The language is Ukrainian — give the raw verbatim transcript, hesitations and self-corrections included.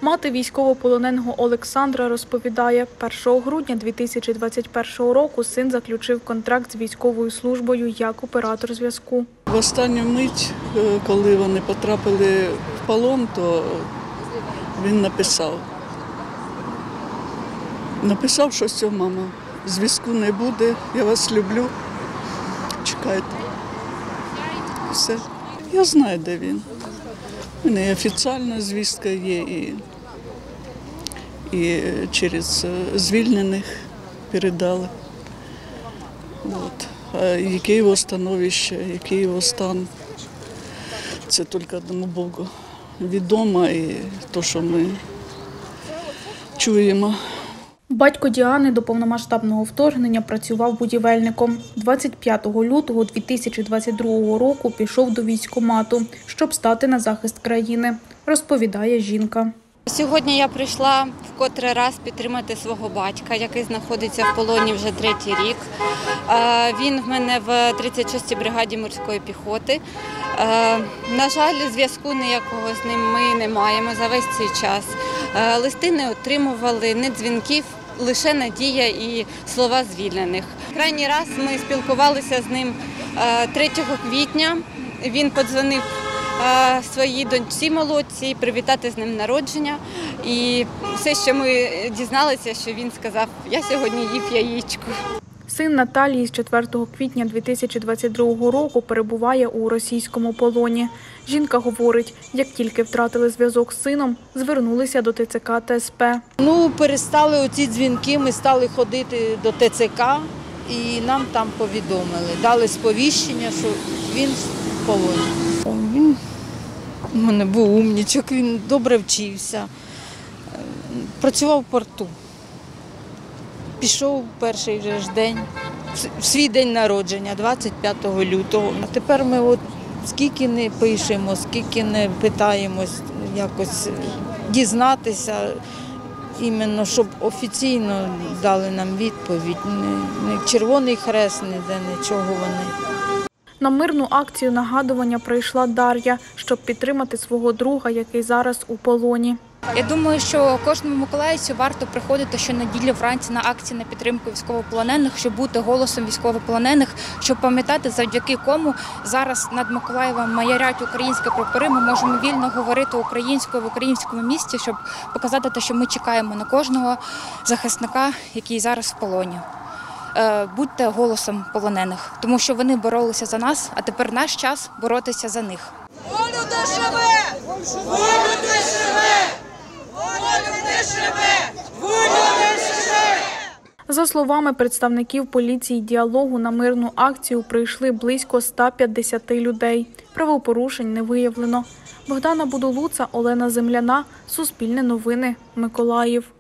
Мати військовополоненого Олександра розповідає, першого грудня дві тисячі двадцять першого року син заключив контракт з військовою службою як оператор зв'язку. В останню мить, коли вони потрапили в полон, то він написав. Написав, що все, мама, зв'язку не буде, я вас люблю, чекайте. Все. Я знаю, де він. У мене офіційна звістка є і, і через звільнених передали. От. А яке його становище, який його стан, це тільки одному Богу відомо і те, що ми чуємо. Батько Діани до повномасштабного вторгнення працював будівельником. двадцять п'ятого лютого дві тисячі двадцять другого року пішов до військкомату, щоб стати на захист країни, розповідає жінка. Сьогодні я прийшла вкотре раз підтримати свого батька, який знаходиться в полоні вже третій рік. Він в мене в тридцять шостій бригаді морської піхоти. На жаль, зв'язку ніякого з ним ми не маємо за весь цей час. Листи не отримували, ні дзвінків, лише надія і слова звільнених. Крайній раз ми спілкувалися з ним третього квітня. Він подзвонив своїй доньці молодці, привітати з ним народження. І все, що ми дізналися, що він сказав, я сьогодні їв яєчко. Син Наталії з четвертого квітня дві тисячі двадцять другого року перебуває у російському полоні. Жінка говорить, як тільки втратили зв'язок з сином, звернулися до Те Це Ка та Ес Пе. Ну, перестали оці дзвінки, ми стали ходити до Те Це Ка і нам там повідомили. Дали сповіщення, що він в полоні. Він у мене був умнічок, він добре вчився, працював в порту. Пішов перший же ж день, в свій день народження, двадцять п'ятого лютого. А тепер ми от скільки не пишемо, скільки не питаємось якось дізнатися, іменно, щоб офіційно дали нам відповідь. Не, не Червоний Хрест, ніде нічого вони. На мирну акцію нагадування прийшла Дар'я, щоб підтримати свого друга, який зараз у полоні. Я думаю, що кожному миколаївцю варто приходити щонеділі вранці на акції на підтримку військовополонених, щоб бути голосом військовополонених, щоб пам'ятати, завдяки кому зараз над Миколаєвом маярять українські прапори. Ми можемо вільно говорити українською в українському місті, щоб показати те, що ми чекаємо на кожного захисника, який зараз в полоні. Будьте голосом полонених, тому що вони боролися за нас, а тепер наш час боротися за них. Волю де живе! Волю де живе! Волю де живе! Волю де живе! За словами представників поліції «Діалогу», на мирну акцію прийшли близько ста п'ятдесяти людей. Правопорушень не виявлено. Богдана Будулуца, Олена Земляна, Суспільне новини, Миколаїв.